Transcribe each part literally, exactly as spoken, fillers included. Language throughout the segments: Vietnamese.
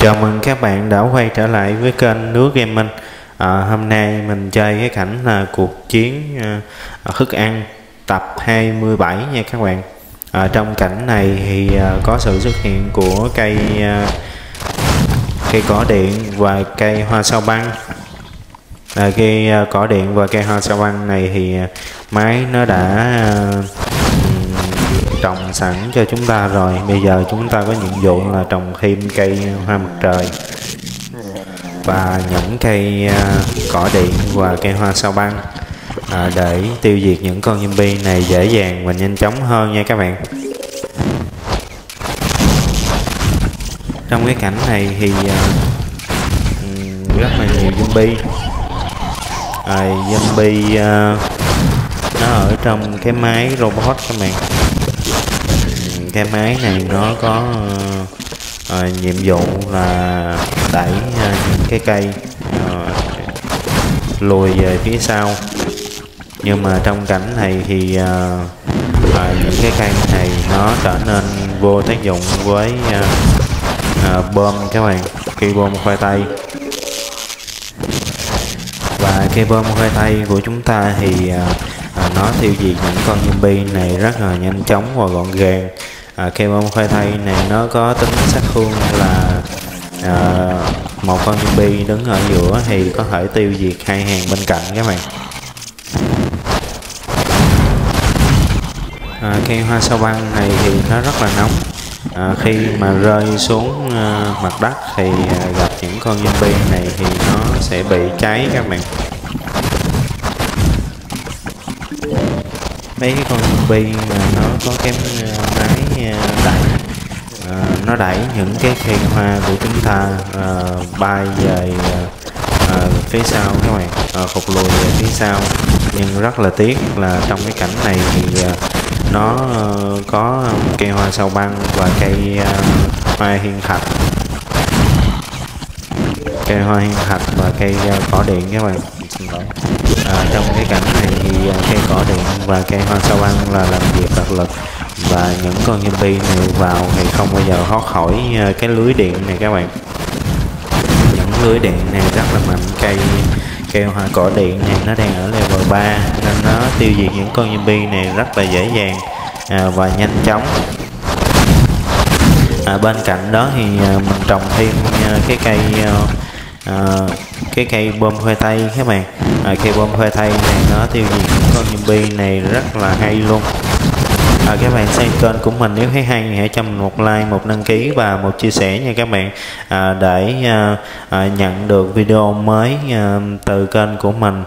Chào mừng các bạn đã quay trở lại với kênh Nước Gaming. à, Hôm nay mình chơi cái cảnh là cuộc chiến uh, thức ăn tập hai mươi bảy nha các bạn. à, Trong cảnh này thì uh, có sự xuất hiện của cây uh, cây cỏ điện và cây hoa sao băng. à, Cây uh, cỏ điện và cây hoa sao băng này thì uh, máy nó đã uh, trồng sẵn cho chúng ta rồi. Bây giờ chúng ta có nhiệm vụ là trồng thêm cây hoa mặt trời và những cây uh, cỏ điện và cây hoa sao băng à, để tiêu diệt những con zombie này dễ dàng và nhanh chóng hơn nha các bạn. Trong cái cảnh này thì uh, rất là nhiều zombie. à, zombie uh, nó ở trong cái máy robot các bạn. Cái máy này nó có uh, uh, nhiệm vụ là đẩy uh, những cái cây uh, lùi về phía sau. Nhưng mà trong cảnh này thì uh, uh, những cái cây này nó trở nên vô tác dụng với uh, uh, bom các bạn, cây bom khoai tây. Và cây bom khoai tây của chúng ta thì uh, uh, nó tiêu diệt những con zombie này rất là nhanh chóng và gọn gàng. À, cây bom khoai tây này nó có tính sát thương là à, một con zombie đứng ở giữa thì có thể tiêu diệt hai hàng bên cạnh các bạn. à, Cây hoa sao băng này thì nó rất là nóng. à, Khi mà rơi xuống à, mặt đất thì à, gặp những con zombie này thì nó sẽ bị cháy các bạn. Mấy cái con zombie mà nó có cái máy đẩy, à, nó đẩy những cái cây hoa của chúng ta à, bay về à, phía sau các bạn, à, khục lùi về phía sau. Nhưng rất là tiếc là trong cái cảnh này thì à, nó à, có cây hoa sao băng và cây à, hoa hiên thạch, cây hoa hiên thạch và cây à, cỏ điện các bạn. À, trong cái cảnh này thì cây cỏ điện và cây hoa sao băng là làm việc đặc lực, và những con zombie này vào thì không bao giờ thoát khỏi cái lưới điện này các bạn. Những lưới điện này rất là mạnh. Cây cây hoa cỏ điện này nó đang ở level ba nên nó tiêu diệt những con zombie này rất là dễ dàng à, và nhanh chóng. À, bên cạnh đó thì mình trồng thêm cái cây à, cái cây bom khoai tây các bạn. à, Cây bom khoai tây này nó tiêu diệt những con zombie này rất là hay luôn. à, Các bạn xem kênh của mình nếu thấy hay hãy cho mình một like, một đăng ký và một chia sẻ nha các bạn, à, để à, à, nhận được video mới à, từ kênh của mình.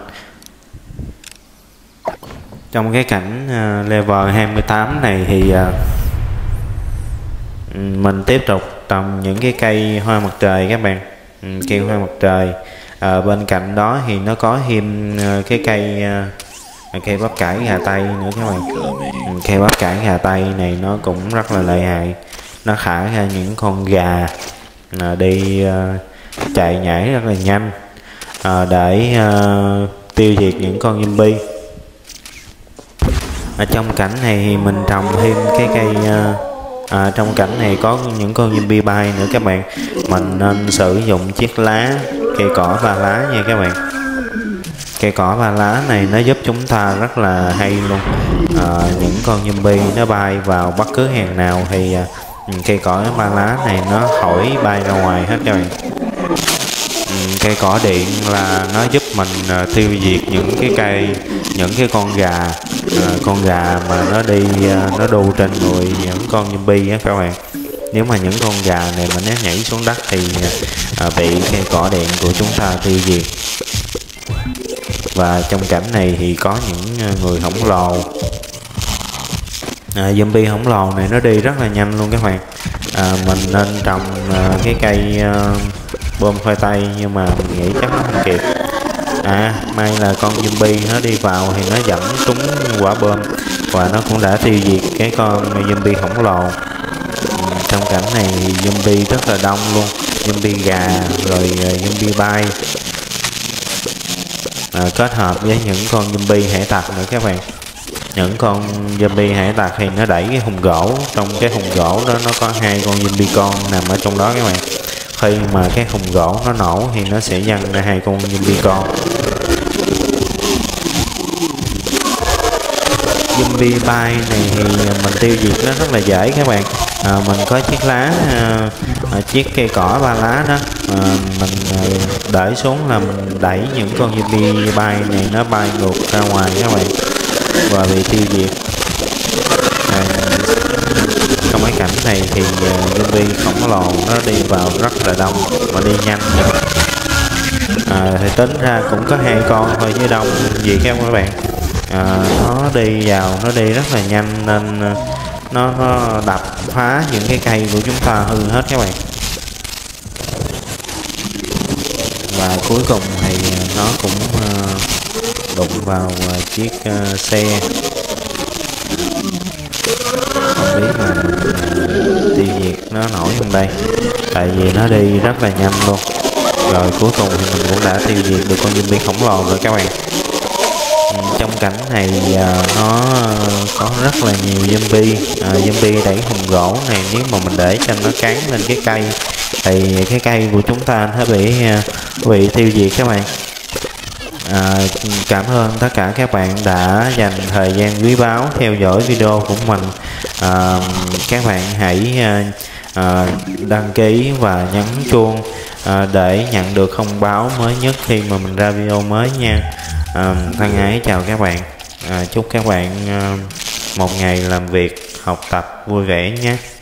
Trong cái cảnh à, level hai mươi tám này thì à, mình tiếp tục trồng những cái cây hoa mặt trời các bạn. Cây hoa mặt trời. À, bên cạnh đó thì nó có thêm cái cây uh, cây bắp cải gà tây nữa các bạn. Cây bắp cải gà tây này nó cũng rất là lợi hại. Nó thả ra những con gà uh, đi uh, chạy nhảy rất là nhanh uh, để uh, tiêu diệt những con zombie. Ở trong cảnh này thì mình trồng thêm cái cây uh, À, trong cảnh này có những con zombie bay nữa các bạn. Mình nên sử dụng chiếc lá cây cỏ ba lá nha các bạn. Cây cỏ ba lá này nó giúp chúng ta rất là hay luôn. à, Những con zombie nó bay vào bất cứ hàng nào thì à, cây cỏ ba lá này nó khỏi bay ra ngoài hết các bạn. Cây cỏ điện là nó giúp mình uh, tiêu diệt những cái cây, những cái con gà, uh, con gà mà nó đi uh, nó đu trên người những con zombie á các bạn. Nếu mà những con gà này mà nó nhảy xuống đất thì uh, bị cây cỏ điện của chúng ta tiêu diệt. Và trong cảnh này thì có những uh, người khổng lồ. À, zombie khổng lồ này nó đi rất là nhanh luôn các bạn. à, Mình nên trồng uh, cái cây uh, bom khoai tây nhưng mà mình nghĩ chắc không kịp. À may là con zombie nó đi vào thì nó dẫn trúng quả bom và nó cũng đã tiêu diệt cái con zombie khổng lồ. Trong cảnh này zombie rất là đông luôn, zombie gà rồi zombie bay à, kết hợp với những con zombie hải tặc nữa các bạn. Những con zombie hải tặc thì nó đẩy cái thùng gỗ, trong cái thùng gỗ đó nó có hai con zombie con nằm ở trong đó các bạn. khi mà cái khung gỗ nó nổ thì nó sẽ dâng ra hai con zombie con. Zombie bay này thì mình tiêu diệt nó rất là dễ các bạn. À, mình có chiếc lá à, à, chiếc cây cỏ ba lá đó, à, mình à, để xuống là mình đẩy những con zombie bay này nó bay ngược ra ngoài các bạn và bị tiêu diệt. À, trong cái cảnh này thì uh, zombie khổng lồ nó đi vào rất là đông và đi nhanh nữa. À, thì tính ra cũng có hai con thôi chứ đông gì các bạn. À, nó đi vào nó đi rất là nhanh nên uh, nó, nó đập phá những cái cây của chúng ta hư hết các bạn. Và cuối cùng thì nó cũng uh, đụng vào uh, chiếc uh, xe. Không biết là mình uh, tiêu diệt nó nổi không đây, tại vì nó đi rất là nhanh luôn. Rồi cuối cùng thì mình cũng đã tiêu diệt được con zombie khổng lồ rồi các bạn. Trong cảnh này uh, nó có rất là nhiều zombie. uh, Zombie đẩy hùng gỗ này, nếu mà mình để cho nó cắn lên cái cây thì cái cây của chúng ta nó bị uh, bị tiêu diệt các bạn. À, cảm ơn tất cả các bạn đã dành thời gian quý báu theo dõi video của mình. À, các bạn hãy à, đăng ký và nhấn chuông à, để nhận được thông báo mới nhất khi mà mình ra video mới nha. À, thân ái chào các bạn. À, chúc các bạn à, một ngày làm việc học tập vui vẻ nhé.